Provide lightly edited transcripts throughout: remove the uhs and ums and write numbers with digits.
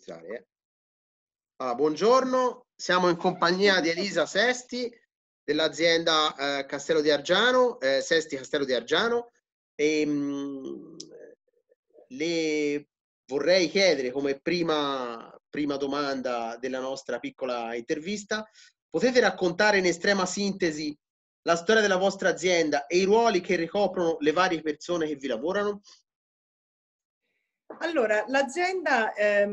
iniziare, eh. Allora, buongiorno, siamo in compagnia di Elisa Sesti dell'azienda Castello di Argiano, Sesti Castello di Argiano. Le vorrei chiedere come prima domanda della nostra piccola intervista, potete raccontare in estrema sintesi la storia della vostra azienda e i ruoli che ricoprono le varie persone che vi lavorano? Allora, l'azienda,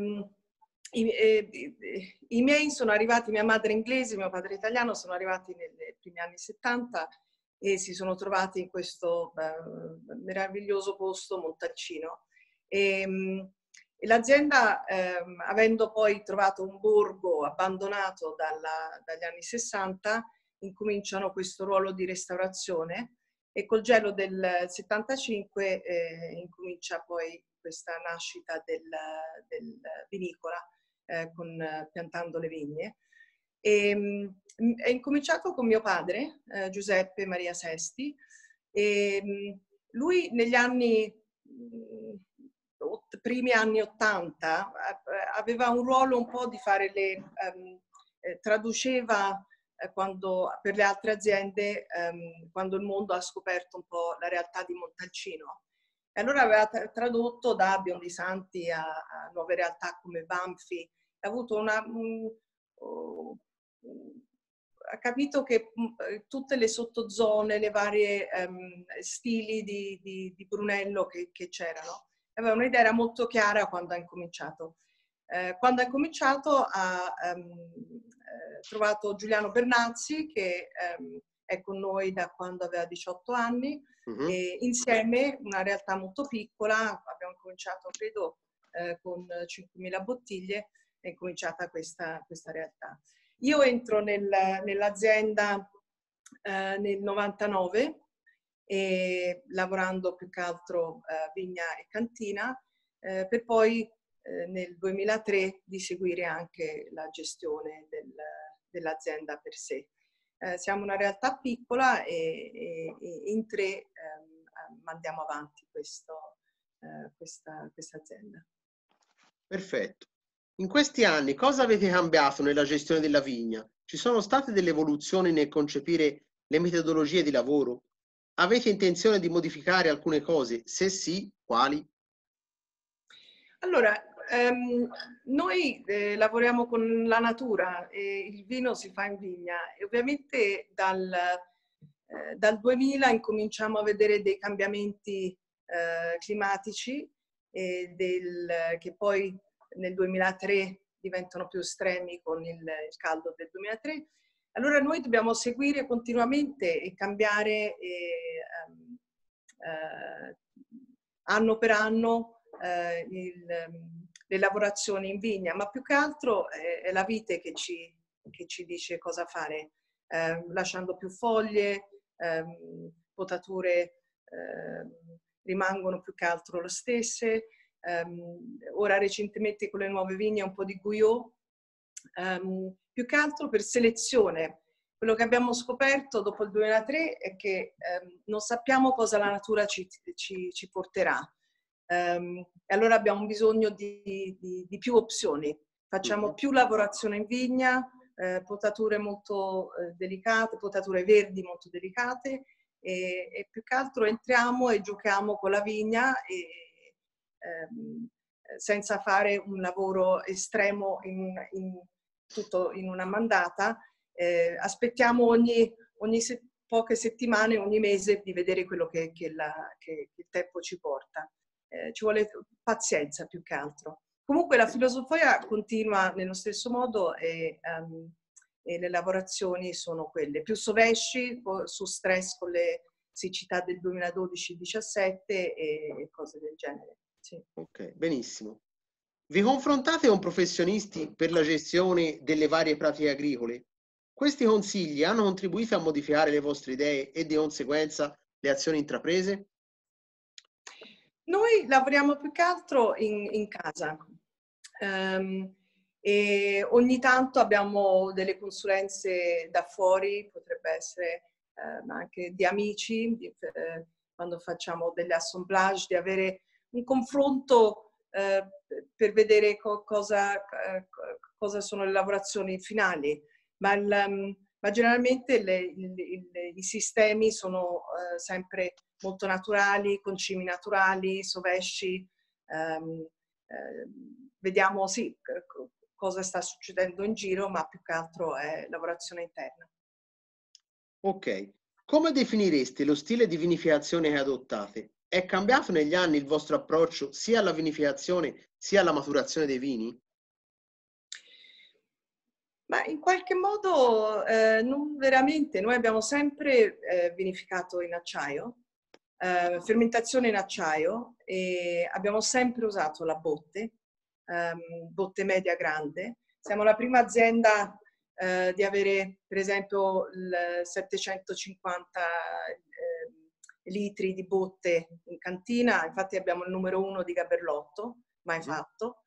i miei sono arrivati, mia madre inglese, mio padre italiano, sono arrivati nei primi anni 70 e si sono trovati in questo meraviglioso posto, Montalcino. E l'azienda, avendo poi trovato un borgo abbandonato dagli anni 60, incominciano questo ruolo di restaurazione e col gelo del 75 incomincia poi questa nascita del vinicola piantando le vigne. È incominciato con mio padre, Giuseppe Maria Sesti, e lui negli primi anni 80 aveva un ruolo un po' di fare traduceva per le altre aziende quando il mondo ha scoperto un po' la realtà di Montalcino. E allora aveva tradotto da Biondisanti a nuove realtà come Banfi, ha avuto ha capito che tutte le sottozone, le varie stili di Brunello che c'erano, aveva un'idea, era molto chiara quando ha incominciato. Quando ha incominciato ha trovato Giuliano Bernazzi che è con noi da quando aveva 18 anni. E insieme, una realtà molto piccola, abbiamo cominciato credo con 5.000 bottiglie, è cominciata questa realtà. Io entro nell'azienda nel 99 lavorando più che altro vigna e cantina, per poi nel 2003 di seguire anche la gestione dell'azienda per sé. Siamo una realtà piccola e in tre mandiamo avanti questa azienda. Perfetto. In questi anni cosa avete cambiato nella gestione della vigna? Ci sono state delle evoluzioni nel concepire le metodologie di lavoro? Avete intenzione di modificare alcune cose? Se sì, quali? Allora, noi lavoriamo con la natura e il vino si fa in vigna e ovviamente dal 2000 incominciamo a vedere dei cambiamenti climatici che poi nel 2003 diventano più estremi con il caldo del 2003. Allora noi dobbiamo seguire continuamente e cambiare anno per anno le lavorazioni in vigna, ma più che altro è la vite che ci dice cosa fare, lasciando più foglie, potature rimangono più che altro le stesse. Ora recentemente con le nuove vigne un po' di Guyot, più che altro per selezione. Quello che abbiamo scoperto dopo il 2003 è che non sappiamo cosa la natura ci porterà. E allora abbiamo bisogno di più opzioni. Facciamo più lavorazione in vigna, potature molto delicate, potature verdi molto delicate e più che altro entriamo e giochiamo con la vigna senza fare un lavoro estremo tutto in una mandata. Aspettiamo ogni poche settimane, ogni mese di vedere quello che il tempo ci porta. Ci vuole pazienza più che altro. Comunque la filosofia continua nello stesso modo e le lavorazioni sono quelle. Più sovesci, su stress con le siccità del 2012-17 e cose del genere. Sì. Ok, benissimo. Vi confrontate con professionisti per la gestione delle varie pratiche agricole? Questi consigli hanno contribuito a modificare le vostre idee e di conseguenza le azioni intraprese? Noi lavoriamo più che altro in casa e ogni tanto abbiamo delle consulenze da fuori, potrebbe essere anche di amici, quando facciamo delle assemblage, di avere un confronto per vedere cosa sono le lavorazioni finali, ma generalmente i sistemi sono sempre molto naturali, concimi naturali, sovesci. Vediamo sì cosa sta succedendo in giro, ma più che altro è lavorazione interna. Ok. Come definireste lo stile di vinificazione che adottate? È cambiato negli anni il vostro approccio sia alla vinificazione sia alla maturazione dei vini? Ma in qualche modo non veramente. Noi abbiamo sempre vinificato in acciaio, fermentazione in acciaio, e abbiamo sempre usato la botte, botte media grande. Siamo la prima azienda di avere, per esempio, il 750 litri di botte in cantina. Infatti abbiamo il numero 1 di Gaberlotto, mai fatto.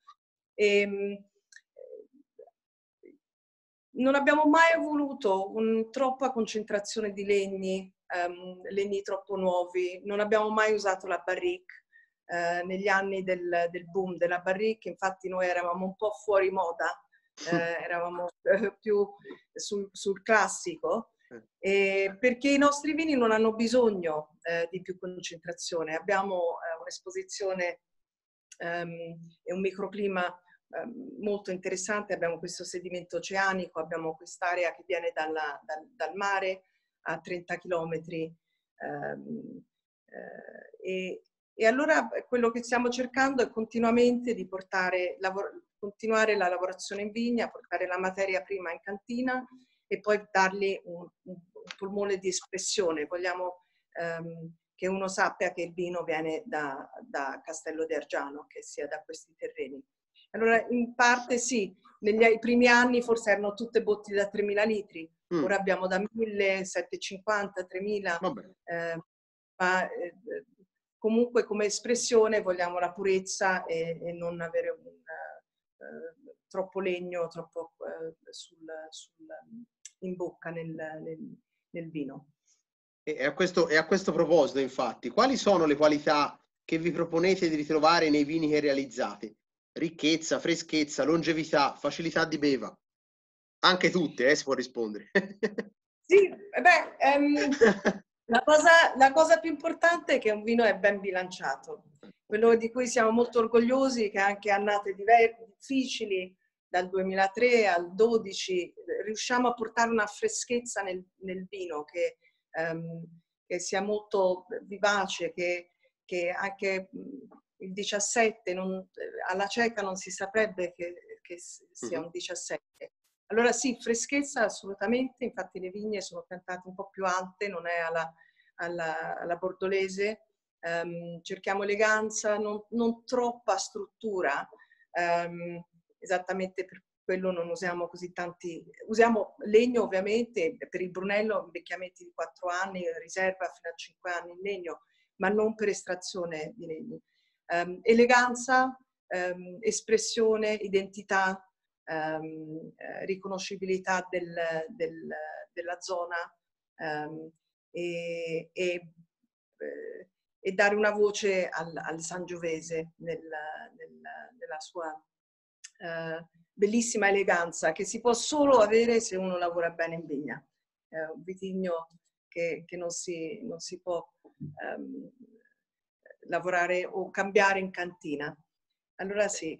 Non abbiamo mai voluto troppa concentrazione di legni, legni troppo nuovi. Non abbiamo mai usato la barrique. Negli anni del boom della barrique, infatti noi eravamo un po' fuori moda, eravamo più sul classico, perché i nostri vini non hanno bisogno di più concentrazione. Abbiamo un'esposizione e un microclima molto interessante. Abbiamo questo sedimento oceanico, abbiamo quest'area che viene dal mare a 30 chilometri, e allora quello che stiamo cercando è continuamente di continuare la lavorazione in vigna, portare la materia prima in cantina e poi dargli un polmone di espressione. Vogliamo che uno sappia che il vino viene da Castello di Argiano, che sia da questi terreni. Allora, in parte sì, negli primi anni forse erano tutte botti da 3.000 litri, ora abbiamo da 1.000, 750, 3.000, ma comunque come espressione vogliamo la purezza e non avere troppo legno, troppo in bocca nel vino. E a questo proposito, infatti, quali sono le qualità che vi proponete di ritrovare nei vini che realizzate? Ricchezza, freschezza, longevità, facilità di beva. Anche tutte, si può rispondere. Sì, la cosa più importante è che un vino è ben bilanciato. Quello di cui siamo molto orgogliosi, che anche annate difficili, dal 2003 al 2012, riusciamo a portare una freschezza nel vino che sia molto vivace, che anche il 17 alla cieca non si saprebbe che sia un 17. Allora sì, freschezza assolutamente, infatti le vigne sono piantate un po' più alte, non è alla bordolese. Cerchiamo eleganza, non troppa struttura, esattamente per quello non usiamo così tanti, usiamo legno ovviamente, per il Brunello invecchiamenti di 4 anni, riserva fino a 5 anni in legno, ma non per estrazione di legni. Eleganza, espressione, identità, riconoscibilità della zona, e dare una voce al Sangiovese nella sua bellissima eleganza, che si può solo avere se uno lavora bene in vigna. Un vitigno che non si può lavorare o cambiare in cantina. Allora sì,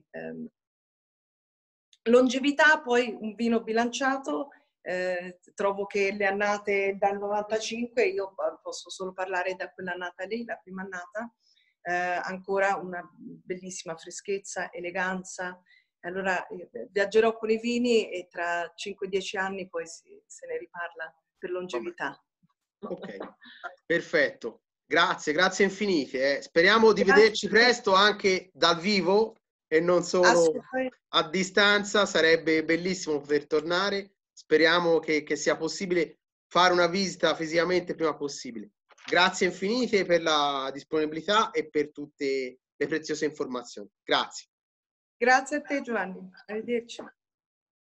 longevità, poi un vino bilanciato. Trovo che le annate dal 95, io posso solo parlare da quell'annata lì, la prima annata, ancora una bellissima freschezza, eleganza. Allora viaggerò con i vini e tra 5-10 anni poi se ne riparla per longevità. Ok, perfetto. Grazie infinite. Speriamo di vederci presto anche dal vivo e non solo a distanza. Sarebbe bellissimo poter tornare. Speriamo che sia possibile fare una visita fisicamente prima possibile. Grazie infinite per la disponibilità e per tutte le preziose informazioni. Grazie. Grazie a te, Giovanni. Arrivederci.